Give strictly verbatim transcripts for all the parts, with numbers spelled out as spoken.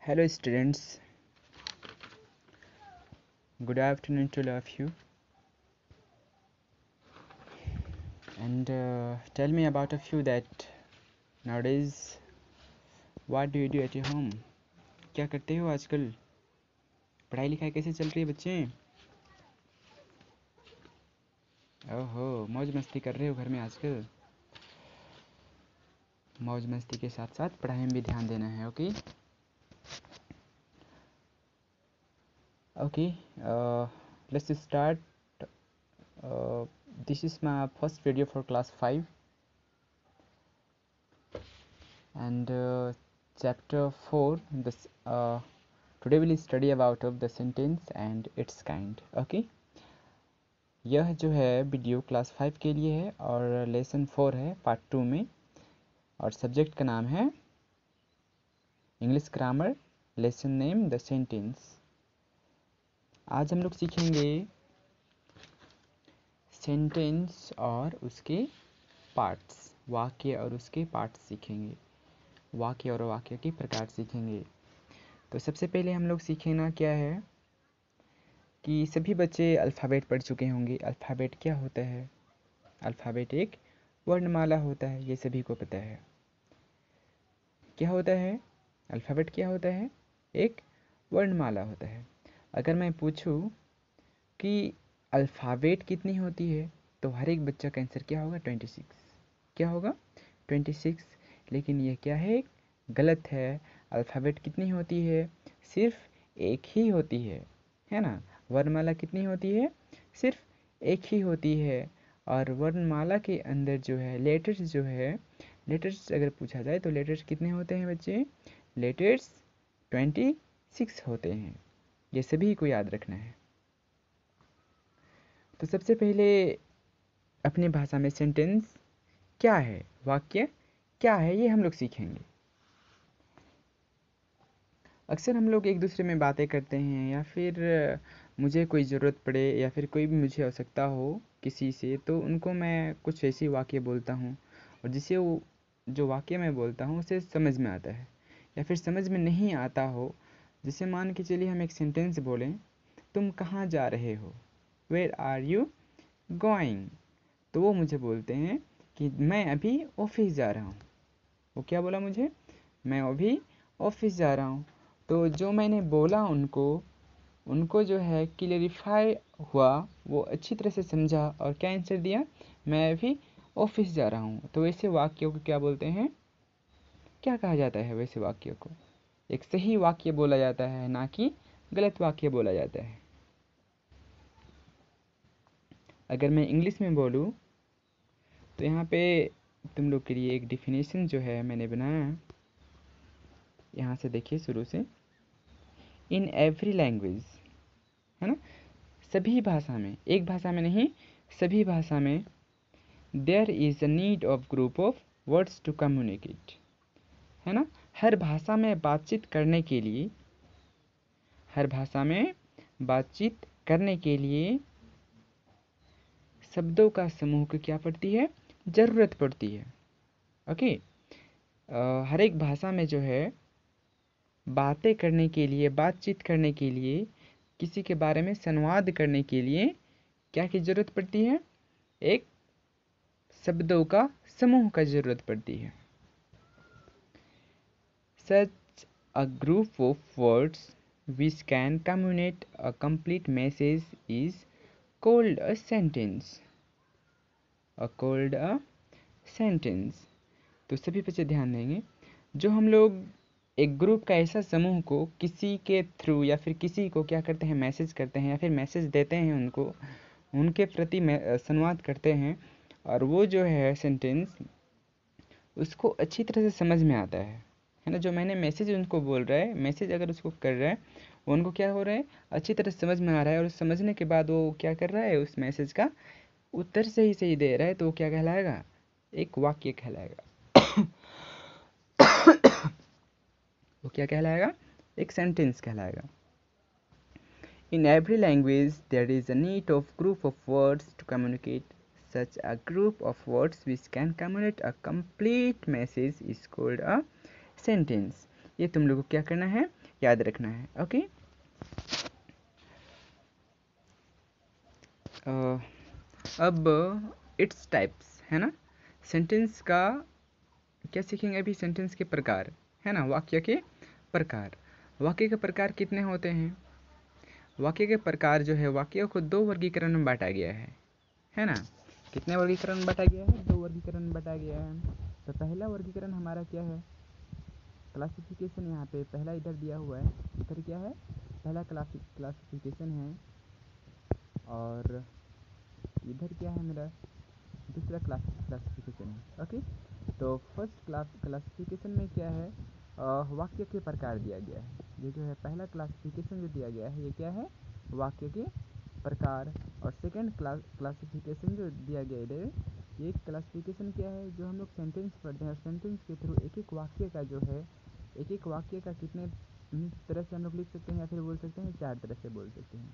Hello students, good afternoon to all of you, and uh, tell me about a few that nowadays what do you do at your home? क्या करते हो आजकल? पढ़ाई लिखाई कैसे चल रही है बच्चे? ओहो, मौज मस्ती कर रहे हो घर में आजकल? मौज मस्ती के साथ साथ पढ़ाई में भी ध्यान देना है. Okay okay let's start. This is my first video for class five, and uh, chapter four. This uh, today we'll study about of the sentence and its kind. Okay, यह जो है वीडियो क्लास फाइव के लिए है और lesson four है part two में, और सब्जेक्ट का नाम है English grammar, lesson name the sentence. आज हम लोग सीखेंगे सेंटेंस और उसके पार्ट्स, वाक्य और उसके पार्ट्स सीखेंगे, वाक्य और वाक्य के प्रकार सीखेंगे. तो सबसे पहले हम लोग सीखेना क्या है कि सभी बच्चे अल्फ़ाबेट पढ़ चुके होंगे. अल्फ़ाबेट क्या होता है? अल्फ़ाबेट एक वर्णमाला होता है, ये सभी को पता है. क्या होता है अल्फ़ाबेट? क्या होता है? एक वर्णमाला होता है. अगर मैं पूछूं कि अल्फ़ाबेट कितनी होती है तो हर एक बच्चा का आंसर क्या होगा? Twenty six. क्या होगा? Twenty six. लेकिन ये क्या है? गलत है. अल्फ़ाबेट कितनी होती है? सिर्फ एक ही होती है, है ना. वर्णमाला कितनी होती है? सिर्फ एक ही होती है. और वर्णमाला के अंदर जो है लेटर्स, जो है लेटर्स अगर पूछा जाए तो लेटर्स कितने होते हैं बच्चे? लेटर्स ट्वेंटी सिक्स होते हैं. ये सभी को याद रखना है. तो सबसे पहले अपनी भाषा में सेंटेंस क्या है, वाक्य क्या है, ये हम लोग सीखेंगे. अक्सर हम लोग एक दूसरे में बातें करते हैं, या फिर मुझे कोई ज़रूरत पड़े या फिर कोई भी मुझे आवश्यकता हो किसी से, तो उनको मैं कुछ ऐसी वाक्य बोलता हूँ, और जिससे वो जो वाक्य मैं बोलता हूँ उसे समझ में आता है. या फिर समझ में नहीं आता हो, जैसे मान के चलिए हम एक सेंटेंस बोलें, तुम कहाँ जा रहे हो? Where are you going? तो वो मुझे बोलते हैं कि मैं अभी ऑफिस जा रहा हूँ. वो क्या बोला मुझे? मैं अभी ऑफिस जा रहा हूँ. तो जो मैंने बोला उनको उनको जो है क्लियरिफाई हुआ, वो अच्छी तरह से समझा और क्या आंसर दिया? मैं अभी ऑफिस जा रहा हूँ. तो वैसे वाक्यों को क्या बोलते हैं? क्या कहा जाता है वैसे वाक्यों को? एक सही वाक्य बोला जाता है, ना कि गलत वाक्य बोला जाता है. अगर मैं इंग्लिश में बोलूँ तो यहाँ पे तुम लोग के लिए एक डिफिनेशन जो है मैंने बनाया. यहाँ से देखिए शुरू से. इन एवरी लैंग्वेज, है ना, सभी भाषा में, एक भाषा में नहीं, सभी भाषा में, there is a need of group of words to communicate, है ना. हर भाषा में बातचीत करने के लिए, हर भाषा में बातचीत करने के लिए शब्दों का समूह की क्या पड़ती है? ज़रूरत पड़ती है. ओके. हर एक भाषा में जो है बातें करने के लिए, बातचीत करने के लिए, किसी के बारे में संवाद करने के लिए क्या की ज़रूरत पड़ती है? एक शब्दों का समूह का ज़रूरत पड़ती है. Such a group of words which can communicate a complete message is called a sentence. A called a sentence. तो सभी बच्चे ध्यान देंगे, जो हम लोग एक ग्रुप का ऐसा समूह को किसी के थ्रू या फिर किसी को क्या करते हैं? मैसेज करते हैं, या फिर मैसेज देते हैं उनको, उनके प्रति संवाद करते हैं, और वो जो है सेंटेंस उसको अच्छी तरह से समझ में आता है, है ना. जो मैंने मैसेज उनको बोल रहा है, मैसेज अगर उसको कर रहा है, वो उनको क्या हो रहा है? अच्छी तरह समझ में आ रहा है. और समझने के बाद वो क्या कर रहा है? उस मैसेज का उत्तर सही सही दे रहा है. तो वो क्या कहलाएगा? एक वाक्य कहलाएगा. वो क्या कहलाएगा? एक सेंटेंस कहलाएगा. In every language there is a need of group of words to communicate. Such a group of words which can communicate a complete message is called a sentence. ये तुम लोगों को क्या करना है? याद रखना है। ओके, अब इट्स टाइप्स है ना, सेंटेंस का क्या सीखेंगे अभी, सेंटेंस के प्रकार है ना, वाक्य के प्रकार। वाक्य के प्रकार कितने होते हैं, वाक्य के प्रकार जो है, वाक्यों को दो वर्गीकरण में बांटा गया है है ना। कितने वर्गीकरण में बांटा गया है, दो वर्गीकरण में बांटा गया है। तो पहला वर्गीकरण हमारा क्या है, क्लासिफिकेशन, यहाँ पे पहला इधर दिया हुआ है, इधर क्या है, पहला क्लासिफिकेशन है, और इधर क्या है मेरा, दूसरा क्लास क्लासिफिकेशन है। ओके, तो फर्स्ट क्लास क्लासिफिकेशन में क्या है, वाक्य के प्रकार दिया गया है। ये जो है पहला क्लासिफिकेशन जो दिया गया है, ये क्या है, वाक्य के प्रकार। और सेकंड क्लास क्लासिफिकेशन जो दिया गया है, ये क्लासिफिकेशन क्या है, जो हम लोग सेंटेंस पढ़ते हैं, सेंटेंस के थ्रू एक एक वाक्य का जो है, एक एक वाक्य का कितने तरह से हम लोग लिख सकते हैं, या फिर बोल सकते हैं चार तरह से बोल सकते हैं।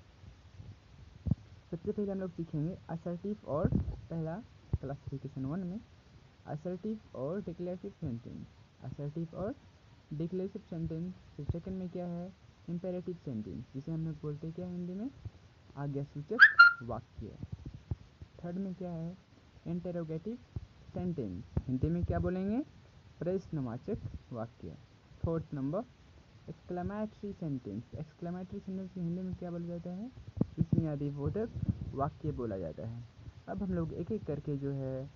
सबसे पहले हम लोग सीखेंगे असर्टिव और, पहला क्लासिफिकेशन वन में असर्टिव और डिक्लेरेटिव सेंटेंस, असर्टिव और डिक्लेरेटिव सेंटेंस। फिर सेकंड में क्या है, इंपेरेटिव सेंटेंस, जिसे हम लोग बोलते हैं क्या हिंदी में, आज्ञासूचक वाक्य। थर्ड में क्या है, इंटेरोगेटिव सेंटेंस, हिंदी में क्या बोलेंगे, प्रश्नवाचक वाक्य। Fourth number exclamatory sentence, exclamatory sentence की हिंदी में क्या बोला जाता है, विस्मयादिबोधक वाक्य बोला जाता है। अब हम लोग एक एक करके जो है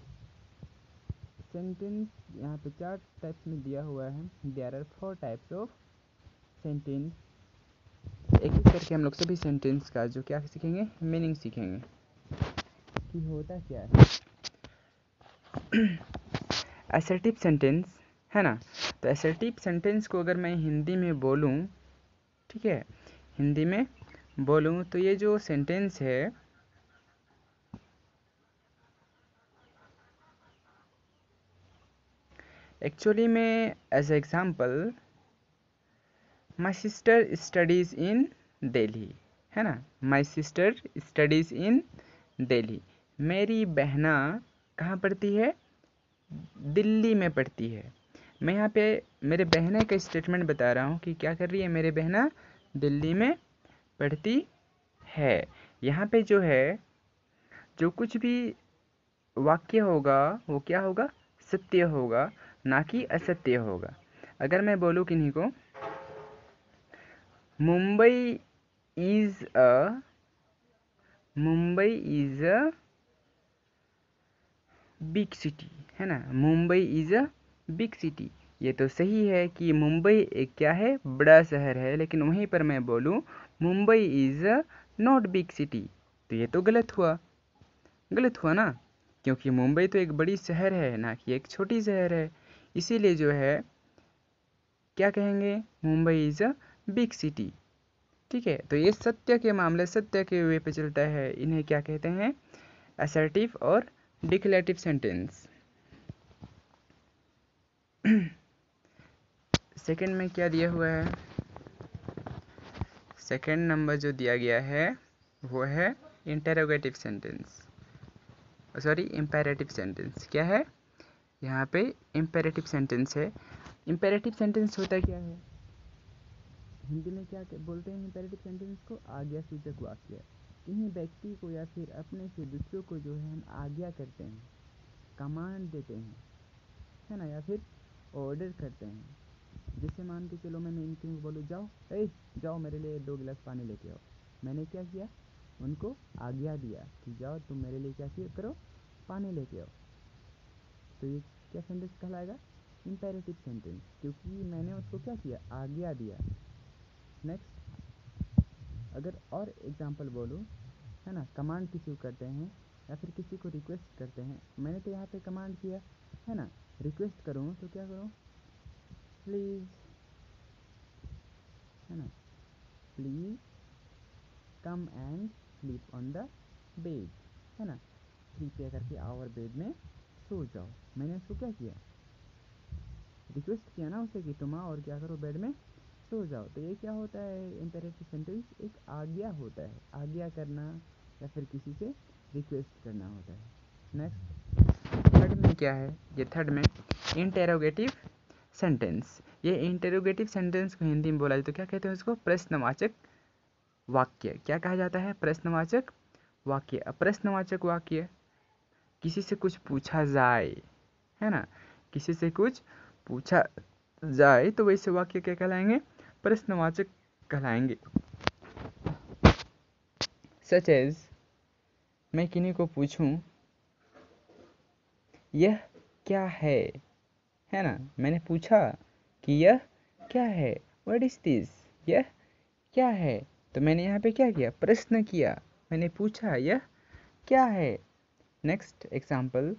सेंटेंस, यहाँ पे चार टाइप्स में दिया हुआ है, there are four types of sentence. एक एक करके हम लोग सभी सेंटेंस का जो क्या सीखेंगे, मीनिंग सीखेंगे कि होता क्या है। असर्टिव सेंटेंस है ना, तो असर्टिव सेंटेंस को अगर मैं हिंदी में बोलूँ, ठीक है, हिंदी में बोलूँ तो ये जो सेंटेंस है, एक्चुअली में as example, my sister studies in Delhi है ना, my sister studies in Delhi, मेरी बहना कहाँ पढ़ती है, दिल्ली में पढ़ती है। मैं यहाँ पे मेरे बहने का स्टेटमेंट बता रहा हूँ कि क्या कर रही है, मेरे बहना दिल्ली में पढ़ती है। यहाँ पे जो है, जो कुछ भी वाक्य होगा वो क्या होगा, सत्य होगा, ना कि असत्य होगा। अगर मैं बोलूँ किन्हीं को, Mumbai is a Mumbai is a big city है ना, Mumbai is a big city, ये तो सही है कि मुंबई एक क्या है, बड़ा शहर है। लेकिन वहीं पर मैं बोलूँ Mumbai is a not big city, तो ये तो गलत हुआ, गलत हुआ ना, क्योंकि मुंबई तो एक बड़ी शहर है, ना कि एक छोटी शहर है। इसीलिए जो है क्या कहेंगे, Mumbai is a big city. ठीक है, तो ये सत्य के मामले, सत्य के वे पे चलता है, इन्हें क्या कहते हैं, असर्टिव और डिक्लेरेटिव सेंटेंस। सेकंड में क्या दिया हुआ है, सेकंड नंबर जो दिया गया है वो है interrogative sentence, sorry imperative sentence. क्या है यहाँ पे, इंपेरेटिव सेंटेंस है। इंपेरेटिव सेंटेंस होता क्या है, हिंदी में क्या बोलते हैं इंपेरेटिव सेंटेंस को, आज्ञा सूचक वाक्य। किन्हीं व्यक्ति को या फिर अपने से दूसरों को जो है हम आज्ञा करते हैं, कमांड देते हैं, है ना, या फिर ऑर्डर करते हैं। जैसे मान के चलो, मैंने इनके बोलूँ जाओ, ए जाओ मेरे लिए दो गिलास पानी लेके आओ, मैंने क्या किया, उनको आज्ञा दिया कि जाओ तुम मेरे लिए क्या करो, पानी लेके आओ। तो ये क्या सेंटेंस कहलाएगा, इंपेरेटिव सेंटेंस, क्योंकि मैंने उसको क्या किया, आज्ञा दिया। नेक्स्ट, अगर और एग्जांपल बोलूँ, है ना, कमांड किसी को करते हैं या फिर किसी को रिक्वेस्ट करते हैं, मैंने तो यहाँ पे कमांड किया है ना, रिक्वेस्ट करूँ तो क्या करूँ, प्लीज़, है ना, please come and sleep on the bed, है ना, कृपया करके आओ और बेड में सो जाओ। मैंने उसको क्या किया, रिक्वेस्ट किया ना उसे कि तुम आओ और क्या करो, बेड में सो जाओ। तो ये क्या होता है, इंपेरेटिव सेंटेंस एक आज्ञा होता है, आज्ञा करना या फिर किसी से रिक्वेस्ट करना होता है। नेक्स्ट, थर्ड में क्या है, ये थर्ड में इंटेरोगेटिव सेंटेंस। ये इंटेरोगेटिव सेंटेंस को हिंदी में बोला जाए तो क्या कहते हैं उसको? प्रश्नवाचक वाक्य। क्या कहा जाता है? प्रश्नवाचक वाक्य। अब प्रश्नवाचक वाक्य किसी से कुछ पूछा जाए, है ना, किसी से कुछ पूछा जाए तो वैसे वाक्य क्या कहलाएंगे? प्रश्नवाचक कहलाएंगे। सच एज, मैं किन्हीं को पूछूं यह क्या है है ना, मैंने पूछा कि यह क्या है, व्हाट इज दिस, यह क्या है, तो मैंने यहाँ पे क्या किया? प्रश्न किया, मैंने पूछा यह क्या है। नेक्स्ट एग्जाम्पल,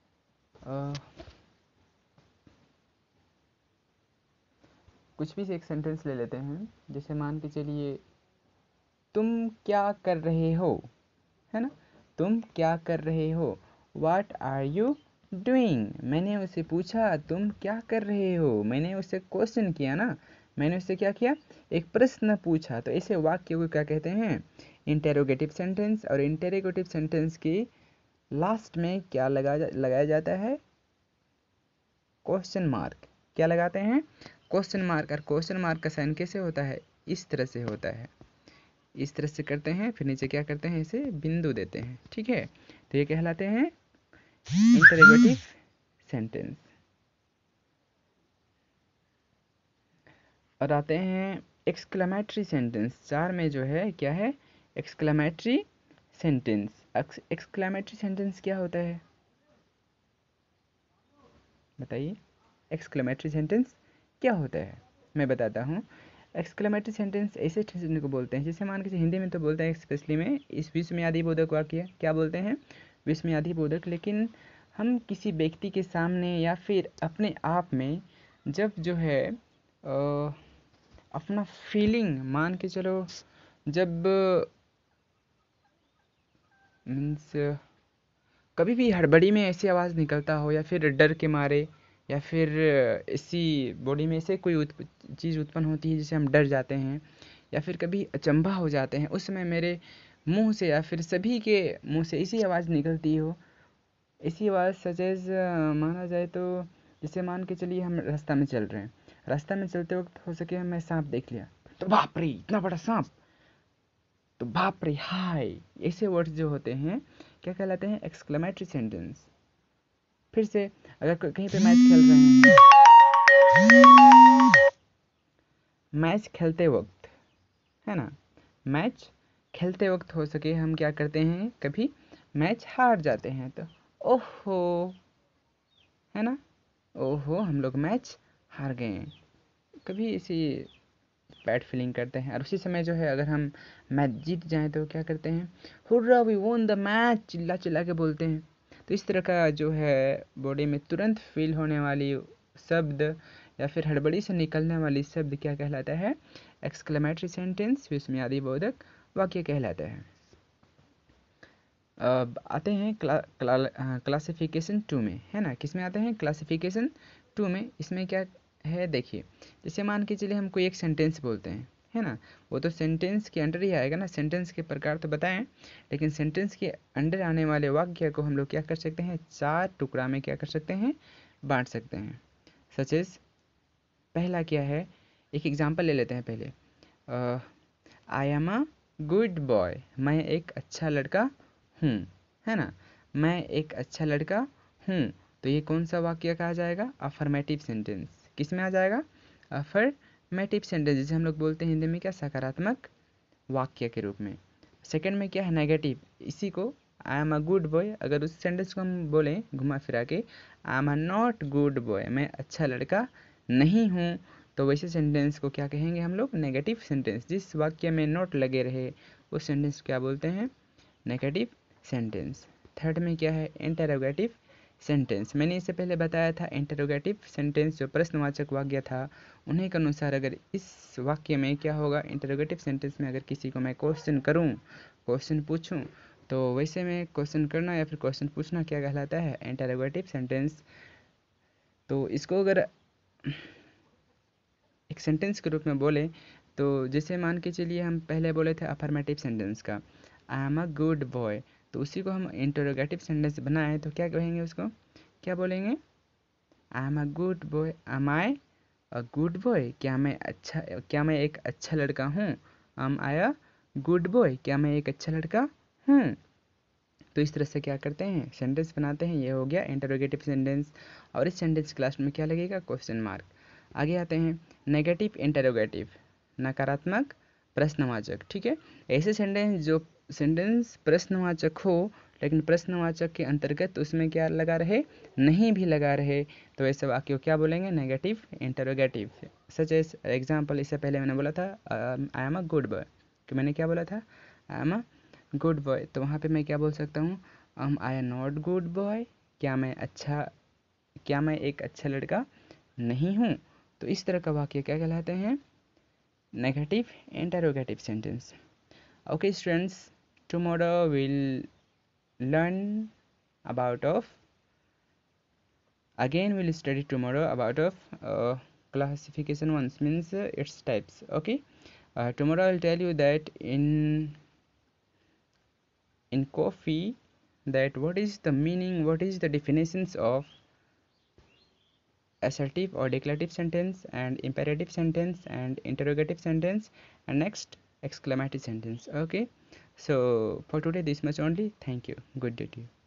कुछ भी एक सेंटेंस ले लेते हैं, जैसे मान के चलिए तुम क्या कर रहे हो, है ना, तुम क्या कर रहे हो, वाट आर यू डूइंग। मैंने उससे पूछा तुम क्या कर रहे हो, मैंने उससे क्वेश्चन किया ना, मैंने उससे क्या किया? एक प्रश्न पूछा। तो ऐसे वाक्य को क्या कहते हैं? Interrogative sentence. और इंटेरोगेटिव सेंटेंस की लास्ट में क्या लगा जा, लगाया जाता है? Question mark. क्या लगाते हैं? Question mark. और क्वेश्चन मार्क का साइन कैसे होता है? इस तरह से होता है, इस तरह से करते हैं, फिर नीचे क्या करते हैं? इसे बिंदु देते हैं, ठीक है। तो ये कहलाते हैं इंटेरोगेटिव सेंटेंस। और आते हैं एक्सक्लेमेटरी सेंटेंस। चार में जो है क्या है? Exclamatory sentence. एक्सक्लेमेटरी सेंटेंस क्या होता है बताइए? एक्सक्लेमेटरी सेंटेंस क्या होता है? मैं बताता हूँ। एक्सक्लेमेटरी सेंटेंस ऐसे सेंटेंस को बोलते हैं, जैसे मान के हिंदी में तो बोलते हैं स्पेशली में इस विस्मयादि बोधक वाक्य। क्या बोलते हैं? विस्मयादि बोधक। लेकिन हम किसी व्यक्ति के सामने या फिर अपने आप में जब जो है आ, अपना फीलिंग मान के चलो, जब मीन्स कभी भी हड़बड़ी में ऐसी आवाज़ निकलता हो, या फिर डर के मारे, या फिर ऐसी बॉडी में से कोई उत्प, चीज़ उत्पन्न होती है जिससे हम डर जाते हैं, या फिर कभी अचंभा हो जाते हैं, उस समय मेरे मुंह से या फिर सभी के मुंह से ऐसी आवाज़ निकलती हो, ऐसी आवाज़ सजेज माना जाए तो जैसे मान के चलिए हम रास्ता में चल रहे हैं, रास्ता में चलते वक्त हो सके हमें सांप देख लिया तो बाप रे इतना बड़ा सांप, तो बाप रे हाय, ऐसे वर्ड्स जो होते हैं क्या कहलाते हैं? Exclamatory sentence. फिर से अगर कहीं पे मैच खेल रहे हैं, मैच खेलते वक्त, है ना, मैच खेलते वक्त हो सके हम क्या करते हैं? कभी मैच हार जाते हैं तो ओहो, है ना, ओहो हम लोग मैच हार गए, कभी इसी बैड फीलिंग करते हैं। और उसी समय जो है अगर हम मैच जीत जाएं तो क्या करते हैं? Hurrah we won the match, चिल्ला चिल्ला के बोलते हैं। तो इस तरह का जो है बॉडी में तुरंत फील होने वाली शब्द या फिर हड़बड़ी से निकलने वाली शब्द क्या कहलाता है? एक्सक्लेमेटरी सेंटेंस, विस्मयादि बोधक वाक्य कहलाता है। अब आते हैं क्ला, क्ला, क्लासिफिकेशन टू में, है ना, किस में आते हैं? क्लासिफिकेशन टू में। इसमें क्या है देखिए, जैसे मान के चलिए हम कोई एक सेंटेंस बोलते हैं, है ना, वो तो सेंटेंस के अंडर ही आएगा ना, सेंटेंस के प्रकार तो बताएं, लेकिन सेंटेंस के अंडर आने वाले वाक्य को हम लोग क्या कर सकते हैं? चार टुकड़ा में क्या कर सकते हैं? बांट सकते हैं। सच एज, पहला क्या है? एक एग्जाम्पल ले लेते हैं पहले। I am a good boy, मैं एक अच्छा लड़का हूँ, है ना, मैं एक अच्छा लड़का हूँ। तो ये कौन सा वाक्य कहा जाएगा? Affirmative sentence. किस में आ जाएगा? अफर्मेटिव सेंटेंस, जिसे हम लोग बोलते हैं हिंदी में क्या? सकारात्मक वाक्य के रूप में। सेकंड में क्या है? नेगेटिव। इसी को I am a good boy, अगर उस सेंटेंस को हम बोलें घुमा फिरा के, I am a not good boy, मैं अच्छा लड़का नहीं हूँ, तो वैसे सेंटेंस को क्या कहेंगे हम लोग? Negative sentence. जिस वाक्य में नॉट लगे रहे उस सेंटेंस क्या बोलते हैं? Negative sentence. थर्ड में क्या है? Interrogative sentence. मैंने इससे पहले बताया था इंटरोगेटिव सेंटेंस जो प्रश्नवाचक वाक्य था उन्हीं के अनुसार अगर इस वाक्य में क्या होगा? इंटरोगेटिव सेंटेंस में अगर किसी को मैं क्वेश्चन करूं, क्वेश्चन पूछूं, तो वैसे में क्वेश्चन करना या फिर क्वेश्चन पूछना क्या कहलाता है? Interrogative sentence. तो इसको अगर एक सेंटेंस के रूप में बोले तो जैसे मान के चलिए हम पहले बोले थे अफर्मेटिव सेंटेंस का, I am a good boy, तो उसी को हम इंटरोगेटिव सेंटेंस बनाए तो क्या कहेंगे? उसको क्या बोलेंगे? I am a good boy, am I a good boy, क्या मैं अच्छा क्या मैं एक अच्छा लड़का हूँ। Am I a good boy, क्या मैं एक अच्छा लड़का हूँ। तो इस तरह से क्या करते हैं, सेंटेंस बनाते हैं। ये हो गया इंटरोगेटिव सेंटेंस। और इस सेंटेंस क्लास में क्या लगेगा, क्वेश्चन मार्क। आगे आते हैं नेगेटिव इंटरोगेटिव, नकारात्मक प्रश्नवाचक। ठीक है, ऐसे सेंटेंस जो सेंटेंस प्रश्नवाचक हो लेकिन प्रश्नवाचक के अंतर्गत उसमें क्या लगा रहे, नहीं भी लगा रहे, तो ऐसे वाक्य क्या बोलेंगे, negative interrogative. Such as example, इससे पहले मैंने बोला था I am a good boy, कि मैंने क्या बोला था, I am a good boy. तो वहाँ पे मैं क्या बोल सकता हूँ, am I am not good boy, क्या मैं अच्छा क्या मैं एक अच्छा लड़का नहीं हूँ। तो इस तरह का वाक्य क्या कहलाते हैं, negative interrogative sentence. Okay students, tomorrow will learn about of again we'll study tomorrow about of uh, classification ones, means uh, its types. Okay, uh, tomorrow I'll tell you that in in coffee, that what is the meaning, what is the definitions of assertive or declarative sentence, and imperative sentence, and interrogative sentence, and next exclamative sentence. Okay, so for today this much only. Thank you, good day to you.